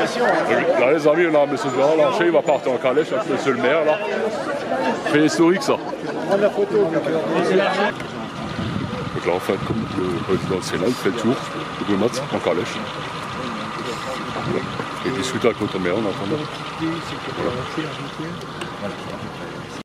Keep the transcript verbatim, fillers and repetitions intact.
Là, les amis, on a M. Gérard Larcher, il va partir en calèche avec M. le maire, là. C'est historique, ça. Prends la photo. Donc là, en fait, comme le président du Sénat, il fait le tour de Brumat en calèche. Voilà. Et discuter avec notre maire en attendant. Voilà.